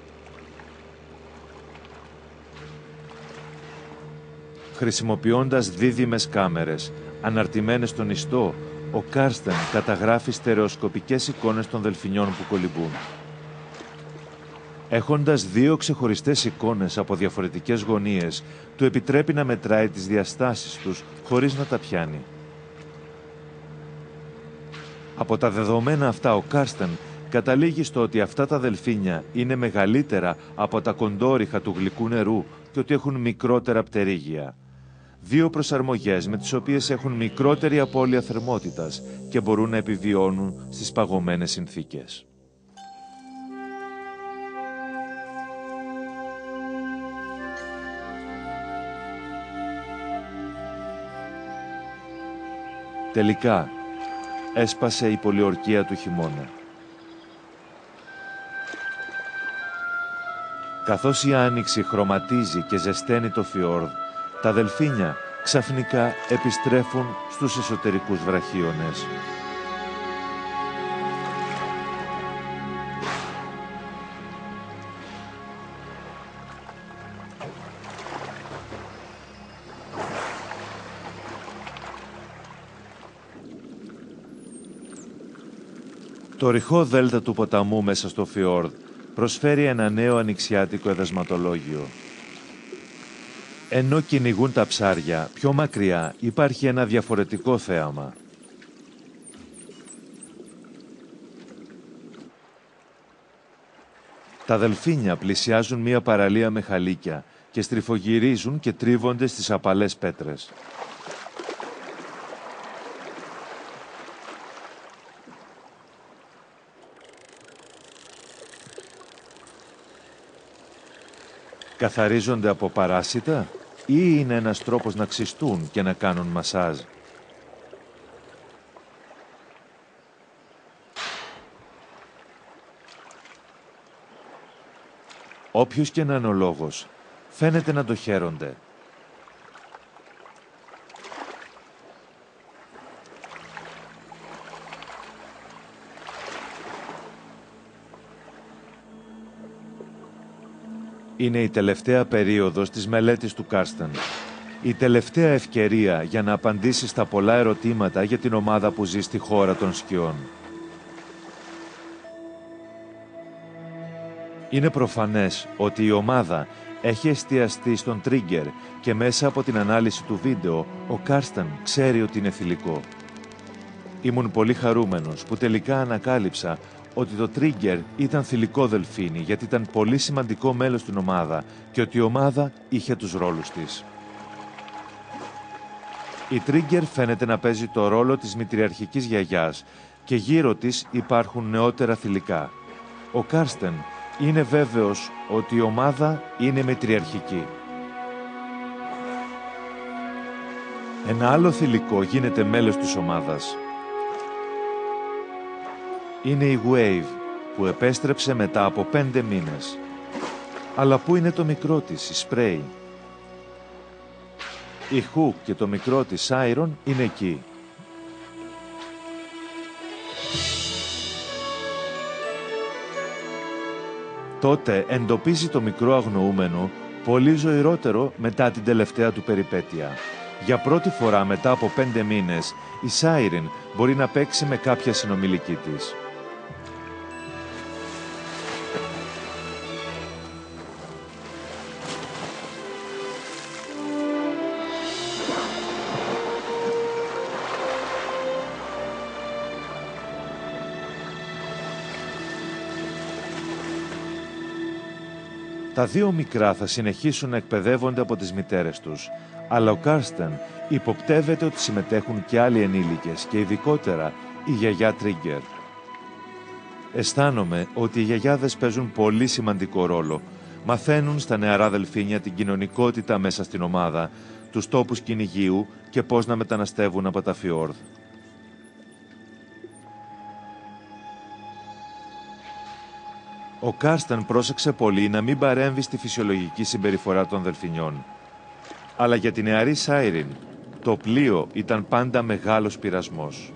Χρησιμοποιώντας δίδυμες κάμερες, αναρτημένες στον ιστό, ο Κάρστεν καταγράφει στερεοσκοπικές εικόνες των δελφινιών που κολυμπούν. Έχοντας δύο ξεχωριστές εικόνες από διαφορετικές γωνίες, του επιτρέπει να μετράει τις διαστάσεις τους χωρίς να τα πιάνει. Από τα δεδομένα αυτά, ο Κάρστεν καταλήγει στο ότι αυτά τα δελφίνια είναι μεγαλύτερα από τα κοντόριχα του γλυκού νερού και ότι έχουν μικρότερα πτερίγια. Δύο προσαρμογές με τις οποίες έχουν μικρότερη απώλεια θερμότητας και μπορούν να επιβιώνουν στις παγωμένες συνθήκες. Τελικά, έσπασε η πολιορκία του χειμώνα. Καθώς η άνοιξη χρωματίζει και ζεσταίνει το φιόρδ, τα δελφίνια ξαφνικά επιστρέφουν στους εσωτερικούς βραχίονες. Το ρηχό δέλτα του ποταμού μέσα στο φιόρδ προσφέρει ένα νέο ανοιξιάτικο εδασματολόγιο. Ενώ κυνηγούν τα ψάρια, πιο μακριά υπάρχει ένα διαφορετικό θέαμα. Τα δελφίνια πλησιάζουν μία παραλία με χαλίκια και στριφογυρίζουν και τρίβονται στις απαλές πέτρες. Καθαρίζονται από παράσιτα ή είναι ένας τρόπος να ξυστούν και να κάνουν μασάζ. Όποιος και να είναι ο λόγος, φαίνεται να το χαίρονται. Είναι η τελευταία περίοδος της μελέτης του Κάρστεν. Η τελευταία ευκαιρία για να απαντήσει στα πολλά ερωτήματα για την ομάδα που ζει στη χώρα των σκιών. Είναι προφανές ότι η ομάδα έχει εστιαστεί στον Trigger και μέσα από την ανάλυση του βίντεο ο Κάρστεν ξέρει ότι είναι θηλυκό. Ήμουν πολύ χαρούμενος που τελικά ανακάλυψα ότι το Trigger ήταν θηλυκό δελφίνι γιατί ήταν πολύ σημαντικό μέλος στην ομάδα και ότι η ομάδα είχε τους ρόλους της. Η Trigger φαίνεται να παίζει το ρόλο της μητριαρχικής γιαγιάς και γύρω της υπάρχουν νεότερα θηλυκά. Ο Κάρστεν είναι βέβαιος ότι η ομάδα είναι μητριαρχική. Ένα άλλο θηλυκό γίνεται μέλος της ομάδας. Είναι η Wave, που επέστρεψε μετά από 5 μήνες. Αλλά πού είναι το μικρό της, η Spray? Η Hook και το μικρό της Iron είναι εκεί. Τότε εντοπίζει το μικρό αγνοούμενο πολύ ζωηρότερο μετά την τελευταία του περιπέτεια. Για πρώτη φορά μετά από 5 μήνες, η Siren μπορεί να παίξει με κάποια συνομιλική της. Τα δύο μικρά θα συνεχίσουν να εκπαιδεύονται από τις μητέρες τους, αλλά ο Κάρστεν υποπτεύεται ότι συμμετέχουν και άλλοι ενήλικες και ειδικότερα η γιαγιά Τρίγκερ. Αισθάνομαι ότι οι γιαγιάδες παίζουν πολύ σημαντικό ρόλο. Μαθαίνουν στα νεαρά δελφίνια την κοινωνικότητα μέσα στην ομάδα, τους τόπους κυνηγείου και πώς να μεταναστεύουν από τα φιόρδ. Ο Κάρστεν πρόσεξε πολύ να μην παρέμβει στη φυσιολογική συμπεριφορά των δελφινιών. Αλλά για την νεαρή Σάιριν, το πλοίο ήταν πάντα μεγάλος πειρασμός.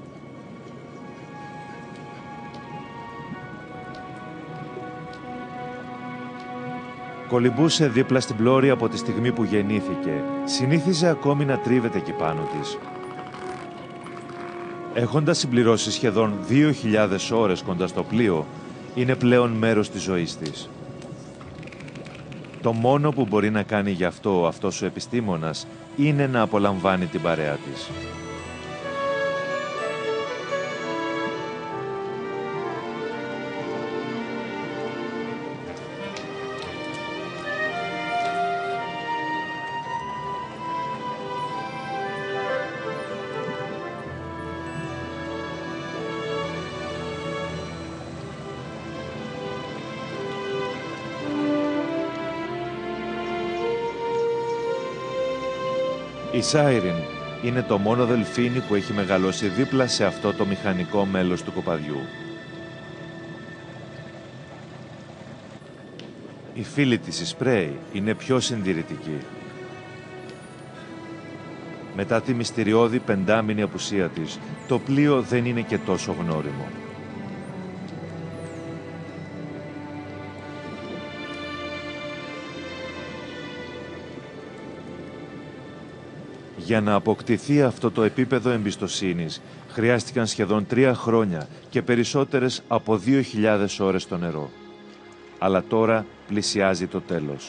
Κολυμπούσε δίπλα στην πλώρη από τη στιγμή που γεννήθηκε. Συνήθιζε ακόμη να τρίβεται εκεί πάνω της. Έχοντας συμπληρώσει σχεδόν 2.000 ώρες κοντά στο πλοίο, είναι πλέον μέρος της ζωής της. Το μόνο που μπορεί να κάνει γι' αυτός ο επιστήμονας είναι να απολαμβάνει την παρέα της. Η Σάιριν είναι το μόνο δελφίνι που έχει μεγαλώσει δίπλα σε αυτό το μηχανικό μέλος του κοπαδιού. Η φίλη της, η Σπρέι, είναι πιο συντηρητική. Μετά τη μυστηριώδη 5μηνη απουσία της, το πλοίο δεν είναι και τόσο γνώριμο. Για να αποκτηθεί αυτό το επίπεδο εμπιστοσύνης, χρειάστηκαν σχεδόν 3 χρόνια και περισσότερες από 2.000 ώρες στο νερό. Αλλά τώρα πλησιάζει το τέλος.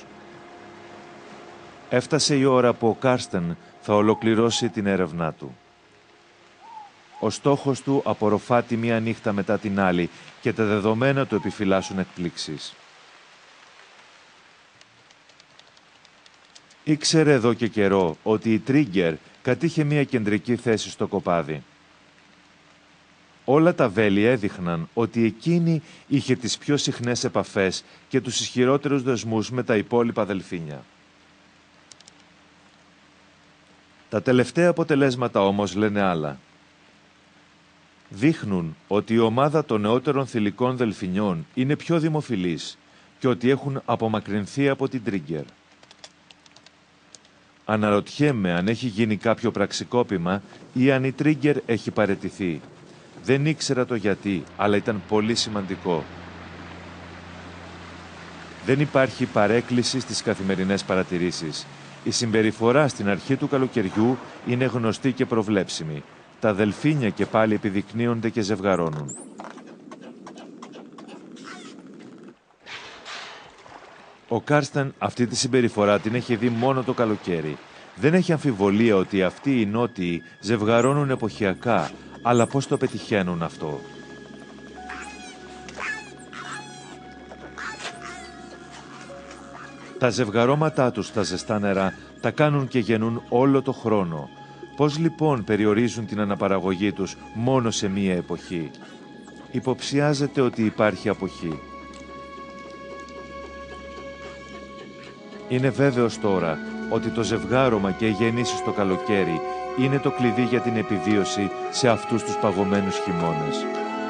Έφτασε η ώρα που ο Κάρστεν θα ολοκληρώσει την έρευνά του. Ο στόχος του απορροφά τη μία νύχτα μετά την άλλη και τα δεδομένα του επιφυλάσσουν εκπλήξεις. Ήξερε εδώ και καιρό ότι η Τρίγκερ κατήχε μια κεντρική θέση στο κοπάδι. Όλα τα βέλη έδειχναν ότι εκείνη είχε τις πιο συχνές επαφές και τους ισχυρότερους δεσμούς με τα υπόλοιπα δελφίνια. Τα τελευταία αποτελέσματα όμως λένε άλλα. Δείχνουν ότι η ομάδα των νεότερων θηλυκών δελφινιών είναι πιο δημοφιλής και ότι έχουν απομακρυνθεί από την Τρίγκερ. Αναρωτιέμαι αν έχει γίνει κάποιο πραξικόπημα ή αν η Τρίγκερ έχει παραιτηθεί. Δεν ήξερα το γιατί, αλλά ήταν πολύ σημαντικό. Δεν υπάρχει παρέκκληση στις καθημερινές παρατηρήσεις. Η συμπεριφορά στην αρχή του καλοκαιριού είναι γνωστή και προβλέψιμη. Τα δελφίνια και πάλι επιδεικνύονται και ζευγαρώνουν. Ο Κάρστεν αυτή τη συμπεριφορά την έχει δει μόνο το καλοκαίρι. Δεν έχει αμφιβολία ότι αυτοί οι νότιοι ζευγαρώνουν εποχιακά, αλλά πώς το πετυχαίνουν αυτό? Τα ζευγαρώματά τους στα ζεστά νερά τα κάνουν και γεννούν όλο το χρόνο. Πώς λοιπόν περιορίζουν την αναπαραγωγή τους μόνο σε μία εποχή? Υποψιάζεται ότι υπάρχει αποχή. Είναι βέβαιος τώρα ότι το ζευγάρωμα και οι γεννήσεις το καλοκαίρι είναι το κλειδί για την επιβίωση σε αυτούς τους παγωμένους χειμώνες.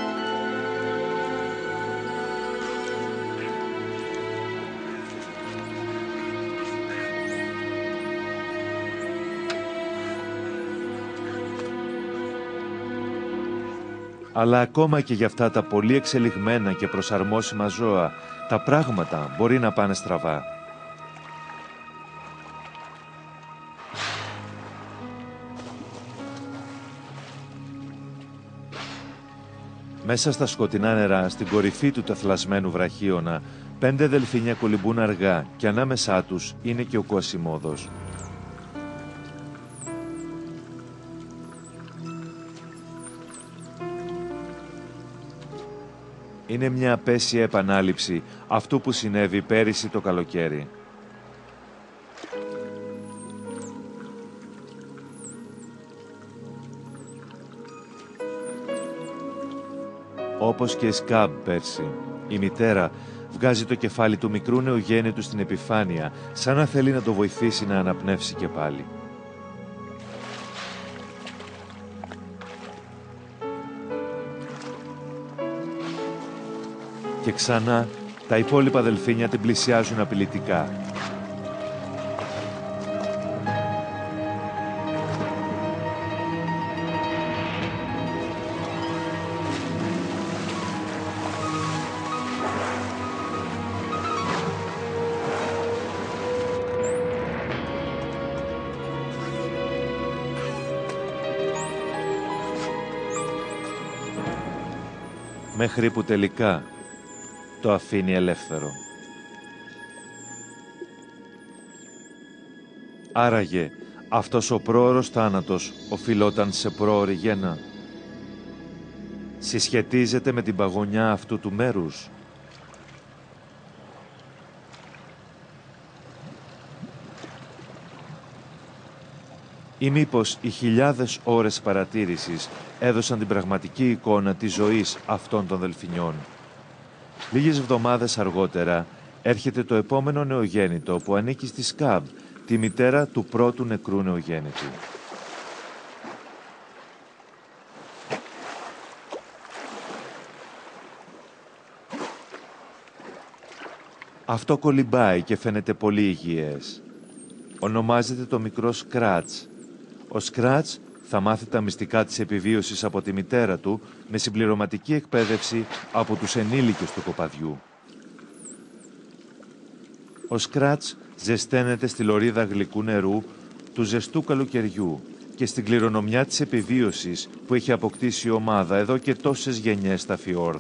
Αλλά ακόμα και για αυτά τα πολύ εξελιγμένα και προσαρμόσιμα ζώα, τα πράγματα μπορεί να πάνε στραβά. Μέσα στα σκοτεινά νερά, στην κορυφή του τεθλασμένου βραχίωνα, 5 δελφίνια κολυμπούν αργά και ανάμεσά τους είναι και ο Κουασιμόδος. Είναι μια απέσια επανάληψη αυτού που συνέβη πέρυσι το καλοκαίρι. Όπως και η Σκαμπ πέρσι, η μητέρα βγάζει το κεφάλι του μικρού νεογέννητου στην επιφάνεια, σαν να θέλει να το βοηθήσει να αναπνεύσει και πάλι. Και ξανά τα υπόλοιπα δελφίνια την πλησιάζουν απειλητικά. Μέχρι που τελικά το αφήνει ελεύθερο. Άραγε, αυτός ο πρόωρος θάνατος οφειλόταν σε πρόωρη γέννα. Συσχετίζεται με την παγωνιά αυτού του μέρους. Ή μήπως οι χιλιάδες ώρες παρατήρησης έδωσαν την πραγματική εικόνα της ζωής αυτών των δελφινιών. Λίγες εβδομάδες αργότερα έρχεται το επόμενο νεογέννητο που ανήκει στη Σκαμπ, τη μητέρα του πρώτου νεκρού νεογέννητου. Αυτό κολυμπάει και φαίνεται πολύ υγιές. Ονομάζεται το μικρό Σκράτς. Ο Σκράτς θα μάθει τα μυστικά της επιβίωσης από τη μητέρα του με συμπληρωματική εκπαίδευση από τους ενήλικες του κοπαδιού. Ο Σκράτς ζεσταίνεται στη λωρίδα γλυκού νερού του ζεστού καλοκαιριού και στην κληρονομιά της επιβίωσης που έχει αποκτήσει η ομάδα εδώ και τόσες γενιές στα φιόρδ.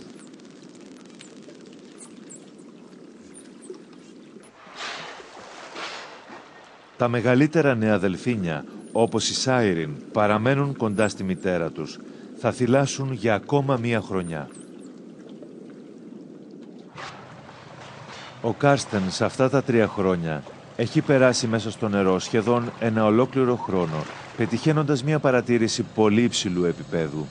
Τα μεγαλύτερα νέα δελφίνια, όπως η Σάιριν, παραμένουν κοντά στη μητέρα τους. Θα θυλάσσουν για ακόμα μία χρονιά. Ο Κάρστεν σε αυτά τα 3 χρόνια έχει περάσει μέσα στο νερό σχεδόν ένα ολόκληρο χρόνο, πετυχαίνοντας μία παρατήρηση πολύ υψηλού επίπεδου.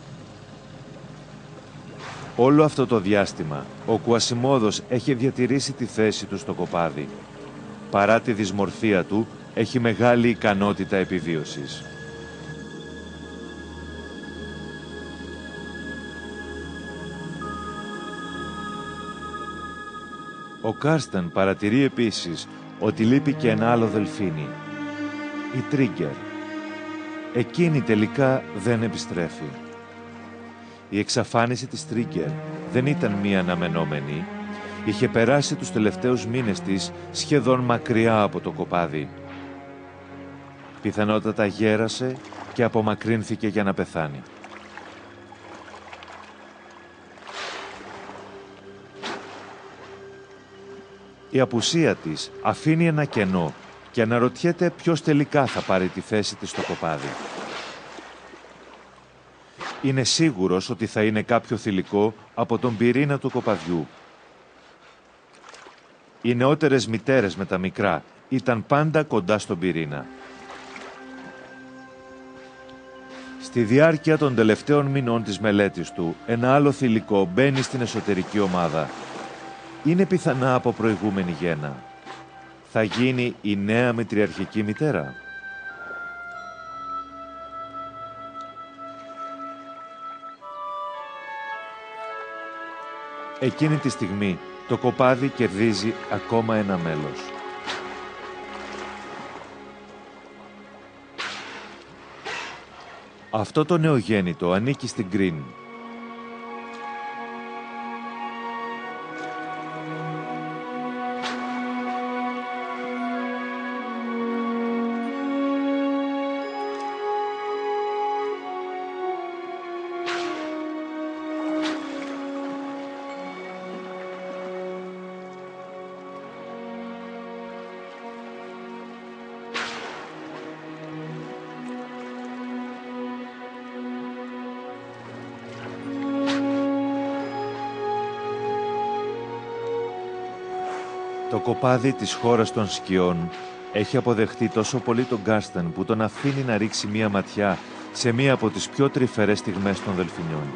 Όλο αυτό το διάστημα, ο Κουασιμόδος έχει διατηρήσει τη θέση του στο κοπάδι. Παρά τη δυσμορφία του, έχει μεγάλη ικανότητα επιβίωσης. Ο Κάρστεν παρατηρεί επίσης ότι λείπει και ένα άλλο δελφίνι, η Τρίγκερ. Εκείνη τελικά δεν επιστρέφει. Η εξαφάνιση της Τρίγκερ δεν ήταν μία αναμενόμενη. Είχε περάσει τους τελευταίους μήνες της σχεδόν μακριά από το κοπάδι. Πιθανότατα γέρασε και απομακρύνθηκε για να πεθάνει. Η απουσία της αφήνει ένα κενό και αναρωτιέται ποιος τελικά θα πάρει τη θέση της στο κοπάδι. Είναι σίγουρος ότι θα είναι κάποιο θηλυκό από τον πυρήνα του κοπαδιού. Οι νεότερες μητέρες με τα μικρά ήταν πάντα κοντά στον πυρήνα. Στη διάρκεια των τελευταίων μηνών της μελέτης του, ένα άλλο θηλυκό μπαίνει στην εσωτερική ομάδα. Είναι πιθανά από προηγούμενη γέννα. Θα γίνει η νέα μητριαρχική μητέρα. Εκείνη τη στιγμή, το κοπάδι κερδίζει ακόμα ένα μέλος. Αυτό το νεογέννητο ανήκει στην Γκριν. Το κοπάδι της χώρας των σκιών έχει αποδεχτεί τόσο πολύ τον Κάρστεν που τον αφήνει να ρίξει μία ματιά σε μία από τις πιο τρυφερές στιγμές των Δελφινιών.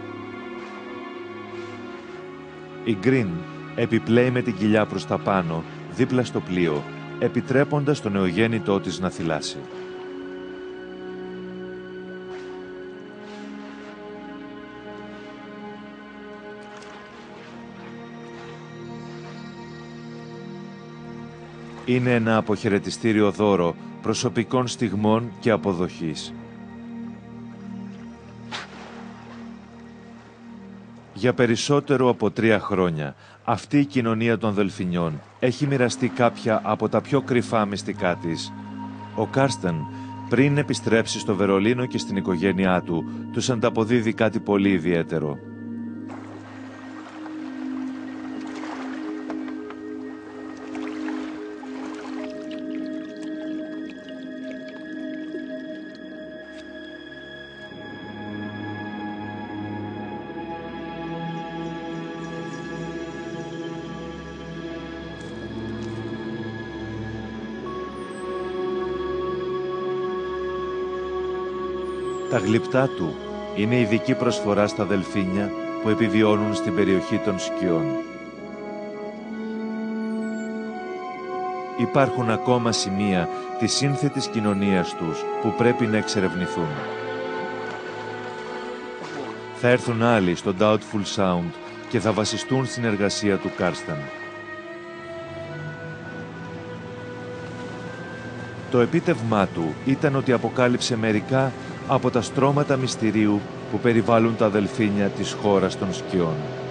Η Γκριν επιπλέει με την κοιλιά προς τα πάνω, δίπλα στο πλοίο, επιτρέποντας τον νεογέννητό της να θυλάσει. Είναι ένα αποχαιρετιστήριο δώρο προσωπικών στιγμών και αποδοχής. Για περισσότερο από 3 χρόνια, αυτή η κοινωνία των Δελφινιών έχει μοιραστεί κάποια από τα πιο κρυφά μυστικά της. Ο Κάρστεν, πριν επιστρέψει στο Βερολίνο και στην οικογένειά του, τους ανταποδίδει κάτι πολύ ιδιαίτερο. Τα γλυπτά του είναι ειδική προσφορά στα δελφίνια που επιβιώνουν στην περιοχή των σκιών. Υπάρχουν ακόμα σημεία της σύνθετης κοινωνίας τους που πρέπει να εξερευνηθούν. Θα έρθουν άλλοι στο Doubtful Sound και θα βασιστούν στην εργασία του Κάρστεν. Το επίτευγμά του ήταν ότι αποκάλυψε μερικά από τα στρώματα μυστηρίου που περιβάλλουν τα δελφίνια της χώρας των σκιών.